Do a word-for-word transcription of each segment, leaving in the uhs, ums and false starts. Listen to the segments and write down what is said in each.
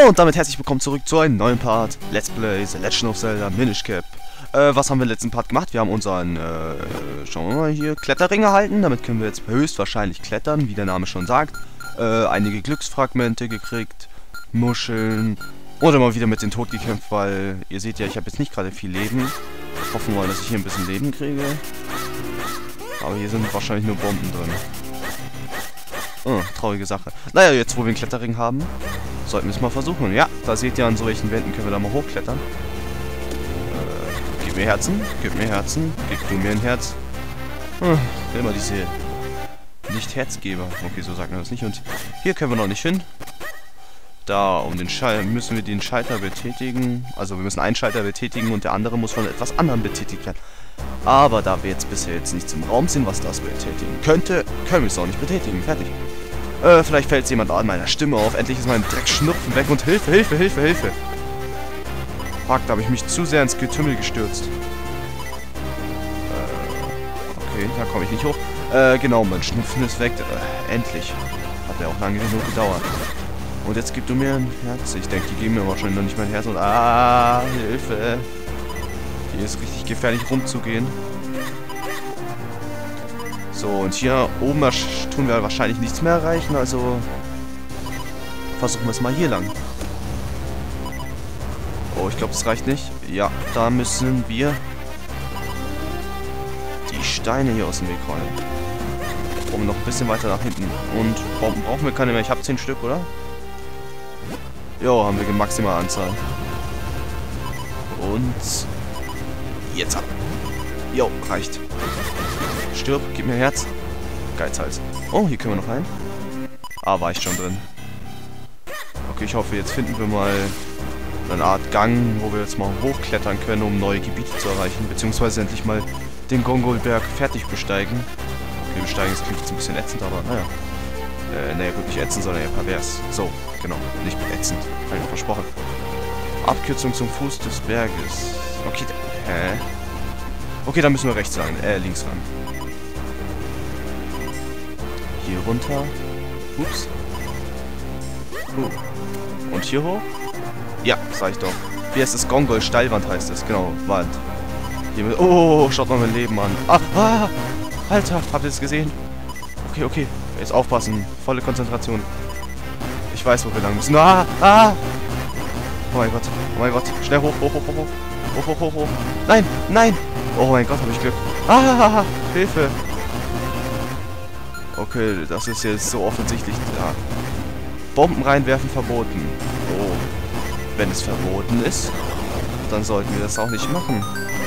Und damit herzlich willkommen zurück zu einem neuen Part Let's Play The Legend of Zelda Minish Cap. Äh, was haben wir im letzten Part gemacht? Wir haben unseren, äh, schauen wir mal hier, Kletterring erhalten. Damit können wir jetzt höchstwahrscheinlich klettern, wie der Name schon sagt. Äh, einige Glücksfragmente gekriegt, Muscheln und immer wieder mit dem Tod gekämpft, weil ihr seht ja, ich habe jetzt nicht gerade viel Leben. Hoffen wir mal, dass ich hier ein bisschen Leben kriege. Aber hier sind wahrscheinlich nur Bomben drin. Oh, traurige Sache. Naja, jetzt wo wir einen Kletterring haben, sollten wir es mal versuchen. Ja, da seht ihr, an solchen Wänden können wir da mal hochklettern. Äh, gib mir Herzen, gib mir Herzen, gib du mir ein Herz. Hm, immer diese Nicht-Herzgeber. Okay, so sagt man das nicht. Und hier können wir noch nicht hin. Da um den Schalter müssen wir den Schalter betätigen. Also wir müssen einen Schalter betätigen und der andere muss von etwas anderem betätigt werden. Aber da wir jetzt bisher jetzt nichts im Raum sind, was das betätigen könnte, können wir es auch nicht betätigen. Fertig. Äh, vielleicht fällt es jemand an meiner Stimme auf. Endlich ist mein Dreckschnupfen weg und Hilfe, Hilfe, Hilfe, Hilfe. Fuck, da habe ich mich zu sehr ins Getümmel gestürzt. Äh, okay, da komme ich nicht hoch. Äh, genau, mein Schnupfen ist weg. Äh, endlich. Hat ja auch lange genug gedauert. Und jetzt gib du mir ein Herz. Ich denke, die geben mir wahrscheinlich noch nicht mein Herz. Und ah, Hilfe. Hier ist richtig gefährlich rumzugehen. So, und hier oben tun wir wahrscheinlich nichts mehr erreichen, also versuchen wir es mal hier lang. Oh, ich glaube, das reicht nicht. Ja, da müssen wir die Steine hier aus dem Weg räumen. Um noch ein bisschen weiter nach hinten. Und Bomben brauchen wir keine mehr. Ich habe zehn Stück, oder? Jo, haben wir die maximale Anzahl. Und jetzt ab. Jo, reicht. Stirb, gib mir Herz. Geizhals. Oh, hier können wir noch rein. Ah, war ich schon drin. Okay, ich hoffe, jetzt finden wir mal eine Art Gang, wo wir jetzt mal hochklettern können, um neue Gebiete zu erreichen. Beziehungsweise endlich mal den Gongolberg fertig besteigen. Okay, besteigen, das klingt jetzt ein bisschen ätzend, aber naja. Äh, naja, gut, nicht ätzend, sondern eher pervers. So, genau, nicht ätzend. Hab ich versprochen. Abkürzung zum Fuß des Berges. Okay, hä? Okay, dann müssen wir rechts ran, äh, links ran. Hier runter. Ups. Uh. Und hier hoch? Ja, sag ich doch. Wie heißt es? Gongol, Steilwand heißt es. Genau, Wand. Hier mit, oh, schaut mal mein Leben an. Ah, ah, Alter, habt ihr es gesehen? Okay, okay. Jetzt aufpassen. Volle Konzentration. Ich weiß, wo wir lang müssen. Ah, ah. Oh mein Gott, oh mein Gott. Schnell hoch, hoch, hoch, hoch, hoch. Hoch, hoch, hoch, hoch. Nein, nein. Oh mein Gott, habe ich Glück. Ah, Hilfe. Okay, das ist jetzt so offensichtlich. Ja. Bomben reinwerfen verboten. Oh. Wenn es verboten ist, dann sollten wir das auch nicht machen.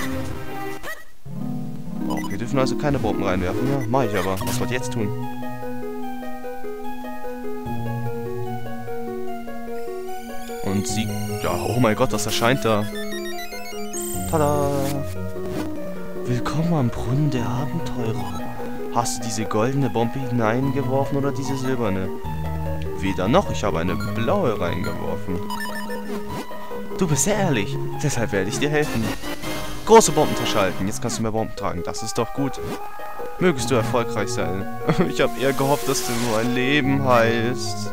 Oh, wir dürfen also keine Bomben reinwerfen. Ja, mach ich aber. Was wollt ihr jetzt tun? Und sie... Ja, oh mein Gott, was erscheint da? Tada! Willkommen am Brunnen der Abenteurer. Hast du diese goldene Bombe hineingeworfen oder diese silberne? Weder noch, ich habe eine blaue reingeworfen. Du bist sehr ehrlich, deshalb werde ich dir helfen. Große Bombentasche halten, jetzt kannst du mehr Bomben tragen, das ist doch gut. Mögest du erfolgreich sein. Ich habe eher gehofft, dass du nur ein Leben heilst.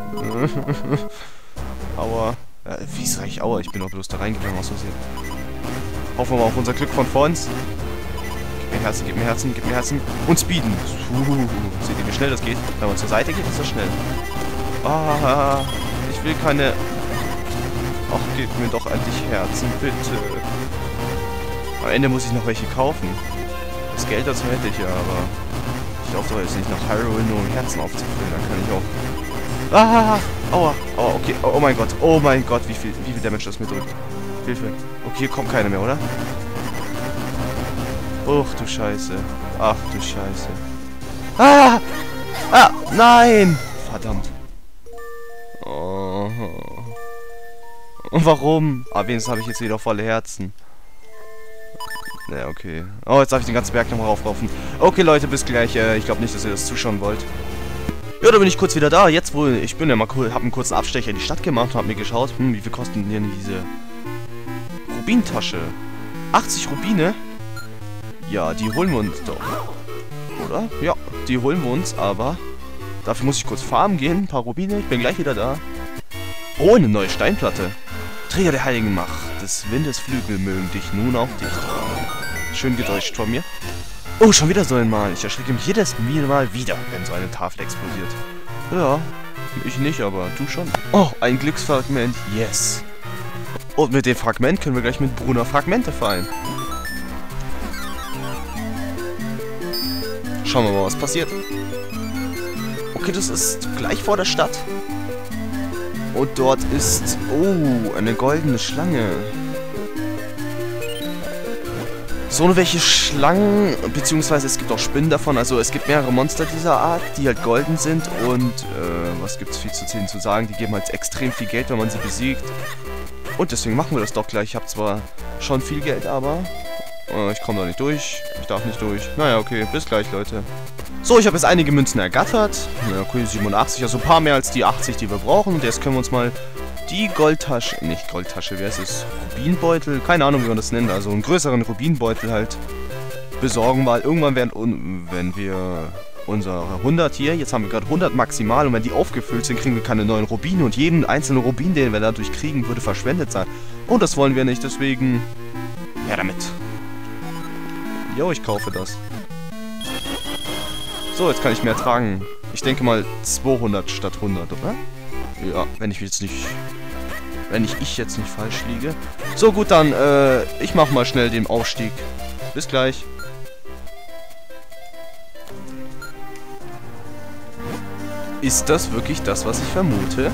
Aua. Äh, wie sag ich Aua? Ich bin doch bloß da reingegangen aus Versehen. Hoffen wir mal auf unser Glück von vor uns. Gib mir Herzen, gib mir Herzen, gib mir Herzen. Und speeden. Uh, seht ihr, wie schnell das geht? Wenn man zur Seite geht, ist das schnell. Ah, ich will keine... Ach, gib mir doch endlich Herzen, bitte. Am Ende muss ich noch welche kaufen. Das Geld dazu hätte ich ja, aber... Ich laufe doch jetzt nicht nach Hyrule, nur um Herzen aufzufüllen. Dann kann ich auch... Ah, aua, aua, okay. Oh, oh mein Gott, oh mein Gott, wie viel, wie viel Damage das mir drückt. Hilfe. Okay, hier kommt keine mehr, oder? Ach du Scheiße. Ach du Scheiße. Ah! Ah! Nein! Verdammt. Oh. Und warum? Ah, wenigstens habe ich jetzt wieder volle Herzen. Ja, okay. Oh, jetzt darf ich den ganzen Berg nochmal rauflaufen. Okay, Leute, bis gleich. Äh, ich glaube nicht, dass ihr das zuschauen wollt. Ja, da bin ich kurz wieder da. Jetzt wohl. Ich bin ja mal cool. Hab einen kurzen Abstecher in die Stadt gemacht und hab mir geschaut, hm, wie viel kosten denn diese Rubintasche? achtzig Rubine? Ja, die holen wir uns doch. Oder? Ja, die holen wir uns, aber dafür muss ich kurz farmen gehen. Ein paar Rubine. Ich bin gleich wieder da. Oh, eine neue Steinplatte. Träger der heiligen Macht des Windes Flügel mögen dich nun auch dich tragen. Schön gedeutscht von mir. Oh, schon wieder so ein Mal. Ich erschrecke mich jedes Mal wieder, wenn so eine Tafel explodiert. Ja, ich nicht, aber du schon. Oh, ein Glücksfragment. Yes. Und mit dem Fragment können wir gleich mit Brunner Fragmente fallen. Schauen wir mal, was passiert. Okay, das ist gleich vor der Stadt. Und dort ist... Oh, eine goldene Schlange. So welche Schlangen, beziehungsweise es gibt auch Spinnen davon. Also es gibt mehrere Monster dieser Art, die halt golden sind. Und, äh, was gibt's viel zu denen zu sagen? Die geben halt extrem viel Geld, wenn man sie besiegt. Und deswegen machen wir das doch gleich. Ich habe zwar schon viel Geld, aber... Äh, ich komme da nicht durch. Ich darf nicht durch. Naja, okay. Bis gleich, Leute. So, ich habe jetzt einige Münzen ergattert. Ja, okay, siebenundachtzig. Also ein paar mehr als die achtzig, die wir brauchen. Und jetzt können wir uns mal die Goldtasche... Nicht Goldtasche, wer ist es? Rubinbeutel? Keine Ahnung, wie man das nennt. Also einen größeren Rubinbeutel halt besorgen, weil irgendwann werden, wenn wir unsere hundert hier, jetzt haben wir gerade hundert maximal, und wenn die aufgefüllt sind, kriegen wir keine neuen Rubine. Und jeden einzelnen Rubin, den wir dadurch kriegen, würde verschwendet sein. Und das wollen wir nicht, deswegen... Ja, damit. Jo, ich kaufe das. So, jetzt kann ich mehr tragen. Ich denke mal zweihundert statt hundert, oder? Ja, wenn ich jetzt nicht... Wenn ich, ich jetzt nicht falsch liege. So, gut, dann, äh, ich mach mal schnell den Aufstieg. Bis gleich. Ist das wirklich das, was ich vermute?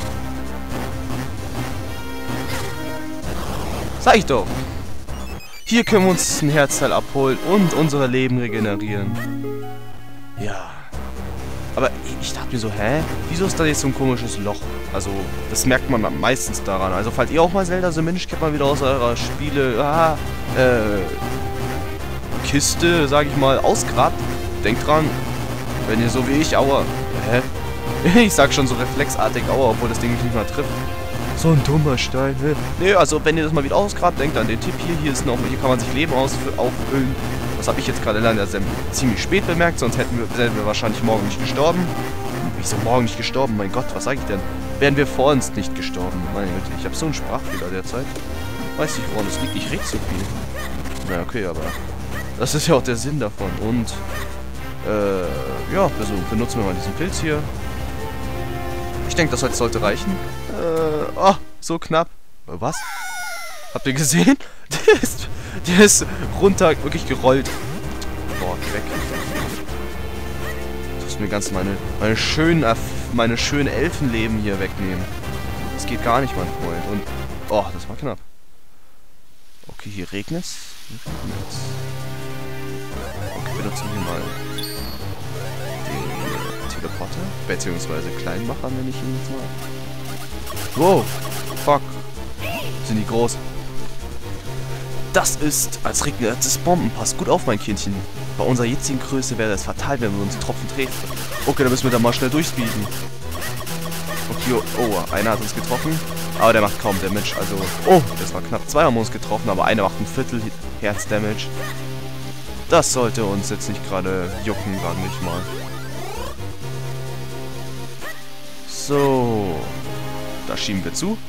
Sag ich doch. Hier können wir uns ein Herzteil abholen und unser Leben regenerieren. Ja. Aber ich dachte mir so, hä? Wieso ist da jetzt so ein komisches Loch? Also, das merkt man meistens daran. Also, falls ihr auch mal Zelda The Minish Cap mal wieder aus eurer Spiele, ah, äh, Kiste, sag ich mal, ausgrabt, denkt dran, wenn ihr so wie ich, aua, hä? Ich sag schon so reflexartig aua, obwohl das Ding mich nicht mal trifft. So ein dummer Stein, hä? Nee, also, wenn ihr das mal wieder ausgrabt, denkt an den Tipp hier, hier ist noch, hier kann man sich Leben auffüllen. Das habe ich jetzt gerade leider ziemlich spät bemerkt, sonst hätten wir, wären wir wahrscheinlich morgen nicht gestorben. Wieso morgen nicht gestorben? Mein Gott, was sage ich denn? Wären wir vor uns nicht gestorben? Meine Güte, ich habe so einen Sprachfehler derzeit. Weiß nicht, woran das liegt. Ich rede so viel. Na okay, aber das ist ja auch der Sinn davon. Und, äh, ja, also benutzen wir mal diesen Pilz hier. Ich denke, das sollte reichen. Äh, oh, so knapp. Was? Habt ihr gesehen? Der ist, der ist runter, wirklich gerollt. Boah, geh weg. Du musst mir ganz meine, meine schönen, meine schönen Elfenleben hier wegnehmen. Das geht gar nicht, mein Freund. Und, oh, das war knapp. Okay, hier regnet's. Hier regnet's. Okay, benutzen wir mal den Teleporter. Beziehungsweise Kleinmacher, nenne ich ihn jetzt mal. Wow, fuck. Sind die groß. Das ist, als regnet es Bomben. Passt gut auf, mein Kindchen. Bei unserer jetzigen Größe wäre es fatal, wenn wir uns Tropfen treten. Okay, dann müssen wir da mal schnell durchspeeden. Okay, oh, oh, einer hat uns getroffen. Aber der macht kaum Damage, also... Oh, das war knapp. Zwei haben uns getroffen, aber einer macht ein Viertel Herz-Damage. Das sollte uns jetzt nicht gerade jucken, sag ich mal. So. Da schieben wir zu.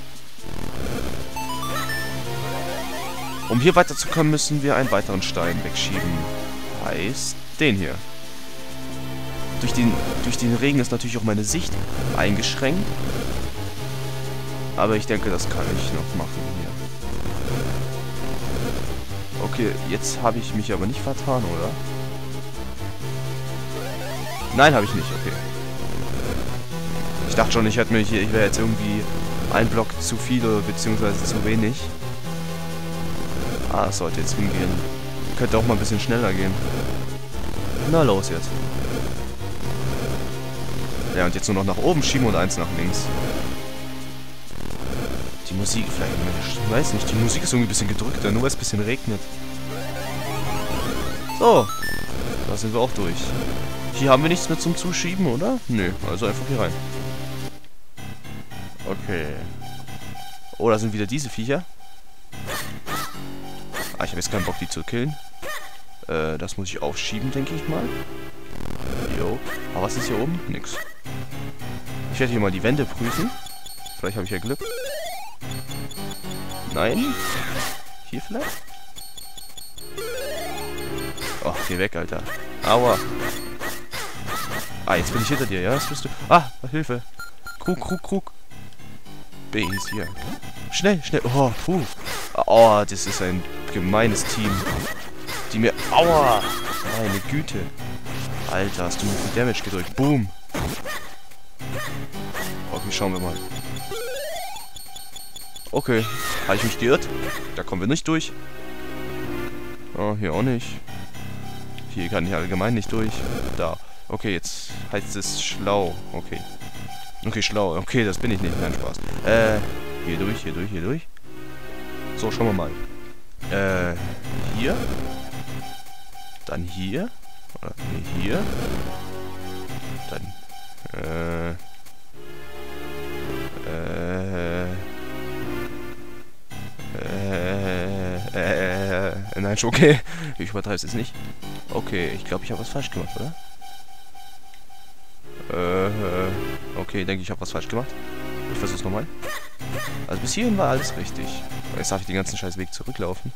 Um hier weiterzukommen, müssen wir einen weiteren Stein wegschieben. Heißt, den hier. Durch den, durch den Regen ist natürlich auch meine Sicht eingeschränkt. Aber ich denke, das kann ich noch machen hier. Okay, jetzt habe ich mich aber nicht vertan, oder? Nein, habe ich nicht, okay. Ich dachte schon, ich hätte mich hier, ich wäre jetzt irgendwie ein Block zu viel oder beziehungsweise zu wenig. Ah, es sollte jetzt hingehen. Könnte auch mal ein bisschen schneller gehen. Na los jetzt. Ja, und jetzt nur noch nach oben schieben und eins nach links. Die Musik vielleicht, ich weiß nicht, die Musik ist irgendwie ein bisschen gedrückter, nur weil es ein bisschen regnet. So, da sind wir auch durch. Hier haben wir nichts mehr zum Zuschieben, oder? Nö, also einfach hier rein. Okay. Oh, da sind wieder diese Viecher. Ah, ich habe jetzt keinen Bock, die zu killen. Äh, das muss ich aufschieben, denke ich mal. Jo. Aber was ist hier oben? Nix. Ich werde hier mal die Wände prüfen. Vielleicht habe ich ja Glück. Nein? Hier vielleicht? Oh, geh weg, Alter. Aua. Ah, jetzt bin ich hinter dir, ja? Was bist du? Ah, Hilfe. Krug, Krug, Krug. B ist hier. Schnell, schnell. Oh, puh. Oh, das ist ein gemeines Team. Die mir... Aua. Meine Güte. Alter, hast du mir viel Damage gedrückt. Boom. Okay, schauen wir mal. Okay. Habe ich mich geirrt? Da kommen wir nicht durch. Oh, hier auch nicht. Hier kann ich allgemein nicht durch. Da. Okay, jetzt heißt es schlau. Okay. Okay, schlau. Okay, das bin ich nicht. Nein, Spaß. Äh, hier durch, hier durch, hier durch. So, schauen wir mal. Äh, hier. Dann hier. Oder, nee, hier. Dann, äh, äh, äh, äh, äh, nein, schon okay. Ich übertreibe es jetzt nicht. Okay, ich glaube, ich habe was falsch gemacht, oder? Äh, okay, denke ich, habe was falsch gemacht. Ich versuch's nochmal. Also bis hierhin war alles richtig. Jetzt darf ich den ganzen scheiß Weg zurücklaufen.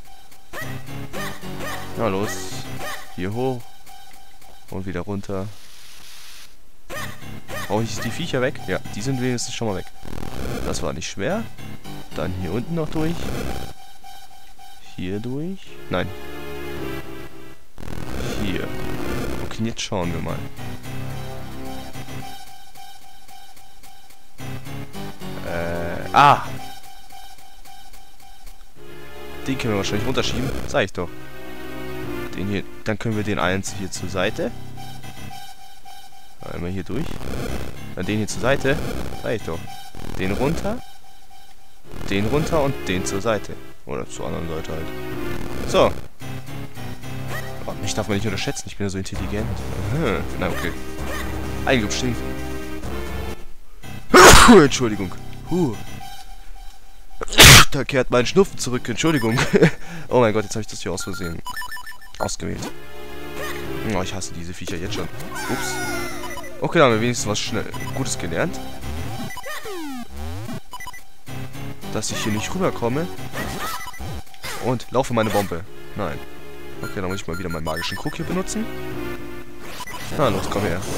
Na los. Hier hoch. Und wieder runter. Brauche ich die Viecher weg? Ja, die sind wenigstens schon mal weg. Das war nicht schwer. Dann hier unten noch durch. Hier durch. Nein. Hier. Okay, jetzt schauen wir mal. Äh, ah! Den können wir wahrscheinlich runterschieben. Sag ich doch. Den hier, dann können wir den eins hier zur Seite. Einmal hier durch. Dann den hier zur Seite. Sag ich doch. Den runter. Den runter und den zur Seite. Oder zur anderen Seite halt. So. Oh, mich darf man nicht unterschätzen. Ich bin ja so intelligent. Hm. Na, okay. Eingepstinkt. Entschuldigung. Huh. Da kehrt mein Schnupfen zurück. Entschuldigung. Oh mein Gott, jetzt habe ich das hier aus Versehen ausgewählt. Oh, ich hasse diese Viecher jetzt schon. Ups. Okay, dann haben wir wenigstens was schnell Gutes gelernt. Dass ich hier nicht rüberkomme. Und laufe meine Bombe. Nein. Okay, dann muss ich mal wieder meinen magischen Krug hier benutzen. Na los, komm her.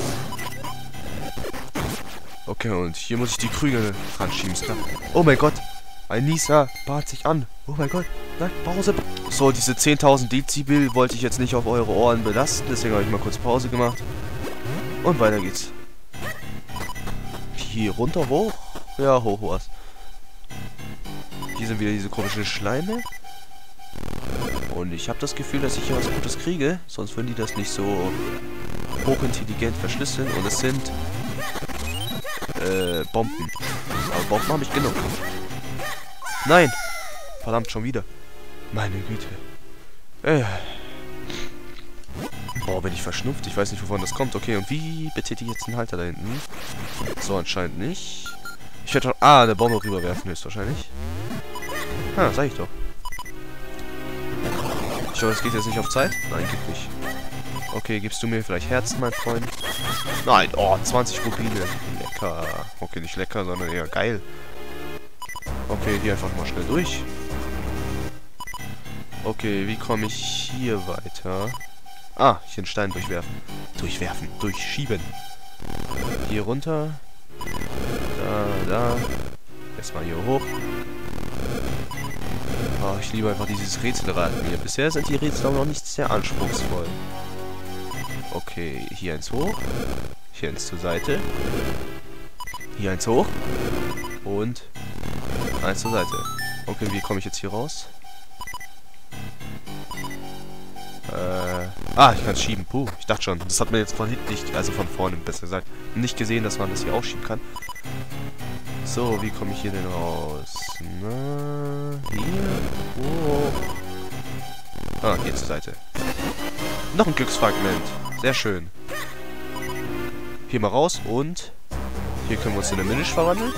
Okay, und hier muss ich die Krüge ranschieben. Oh mein Gott. Ein Nieser bahnt sich an. Oh mein Gott. Nein, Pause. So, diese zehntausend Dezibel wollte ich jetzt nicht auf eure Ohren belasten. Deswegen habe ich mal kurz Pause gemacht. Und weiter geht's. Hier runter, hoch. Ja, hoch was. Hier sind wieder diese komischen Schleime. Und ich habe das Gefühl, dass ich hier was Gutes kriege. Sonst würden die das nicht so hochintelligent verschlüsseln. Und es sind äh, Bomben. Aber Bomben habe ich genug. Nein! Verdammt, schon wieder. Meine Güte. Äh. Boah, bin ich verschnupft. Ich weiß nicht, wovon das kommt. Okay, und wie betätige ich jetzt den Halter da hinten? So, anscheinend nicht. Ich werde schon... Ah, eine Bombe rüberwerfen höchstwahrscheinlich. Ah, sag ich doch. Ich hoffe, es geht jetzt nicht auf Zeit. Nein, geht nicht. Okay, gibst du mir vielleicht Herzen, mein Freund? Nein, oh, zwanzig Rubine. Lecker. Okay, nicht lecker, sondern eher geil. Okay, hier einfach mal schnell durch. Okay, wie komme ich hier weiter? Ah, hier einen Stein durchwerfen. Durchwerfen, durchschieben. Hier runter. Da, da. Erstmal hier hoch. Oh, ich liebe einfach dieses Rätselraten hier. Bisher sind die Rätsel auch noch nicht sehr anspruchsvoll. Okay, hier eins hoch. Hier eins zur Seite. Hier eins hoch. Und eins zur Seite. Okay, wie komme ich jetzt hier raus? Äh, ah, ich kann es schieben. Puh, ich dachte schon. Das hat man jetzt von hinten nicht, also von vorne besser gesagt, nicht gesehen, dass man das hier auch schieben kann. So, wie komme ich hier denn raus? Na, hier. Oh. Ah, hier zur Seite. Noch ein Glücksfragment. Sehr schön. Hier mal raus und hier können wir uns in eine Minish verwandeln.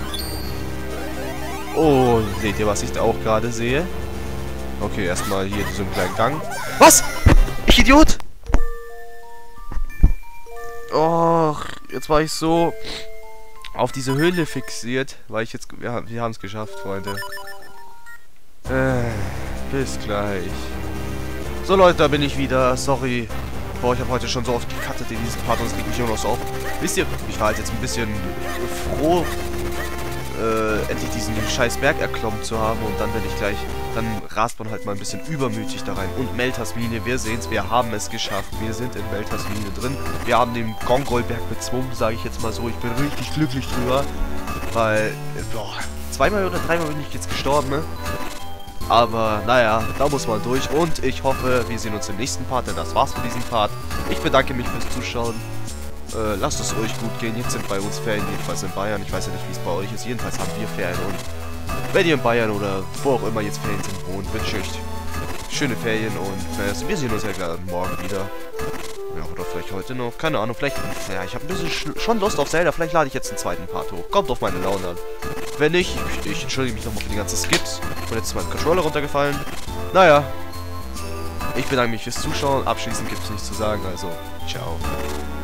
Oh, seht ihr, was ich da auch gerade sehe? Okay, erstmal hier diesen kleinen Gang. Was? Ich Idiot! Och, jetzt war ich so... auf diese Höhle fixiert, weil ich jetzt... Ja, wir haben es geschafft, Freunde. Äh, bis gleich. So, Leute, da bin ich wieder. Sorry. Boah, ich habe heute schon so oft gecuttet in diesem Part und es regt mich immer noch so auf. Wisst ihr, ich war halt jetzt ein bisschen froh, äh, endlich diesen scheiß Berg erklommen zu haben. Und dann, wenn ich gleich... Dann rast man halt mal ein bisschen übermütig da rein. Und Meltas Mine, wir sehen's, wir haben es geschafft. Wir sind in Meltas Mine drin. Wir haben den Gongolberg bezwungen, sage ich jetzt mal so. Ich bin richtig glücklich drüber. Weil, boah, zweimal oder dreimal bin ich jetzt gestorben, ne? Aber, naja, da muss man durch. Und ich hoffe, wir sehen uns im nächsten Part, denn das war's für diesen Part. Ich bedanke mich fürs Zuschauen. Äh, lasst es euch gut gehen. Jetzt sind bei uns Ferien, jedenfalls in Bayern. Ich weiß ja nicht, wie es bei euch ist. Jedenfalls haben wir Ferien. Und wenn ihr in Bayern oder wo auch immer jetzt Ferien sind wohnt, wünsche ich euch schöne Ferien. Und äh, wir sehen uns ja gleich morgen wieder. Ja, oder vielleicht heute noch. Keine Ahnung, vielleicht... Ja, ich habe ein bisschen schon Lust auf Zelda. Vielleicht lade ich jetzt einen zweiten Part hoch. Kommt auf meine Laune an. Wenn nicht, ich, ich entschuldige mich nochmal für die ganzen Skips. Und jetzt ist mein Controller runtergefallen. Naja. Ich bedanke mich fürs Zuschauen. Abschließend gibt es nichts zu sagen. Also, ciao.